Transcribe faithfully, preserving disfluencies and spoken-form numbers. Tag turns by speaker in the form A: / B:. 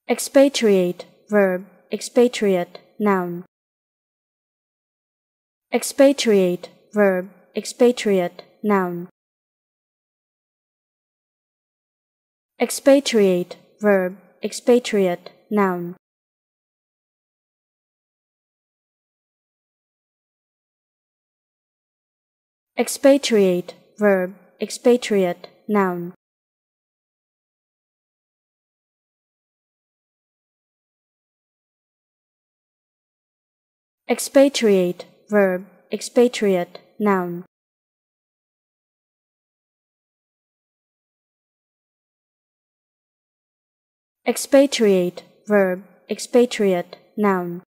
A: Expatriate, verb, expatriate, noun. Expatriate, verb, expatriate, noun. Expatriate, verb, expatriate, noun. Expatriate, verb, expatriate, noun. Expatriate, verb, expatriate, noun. Expatriate, verb, expatriate, noun.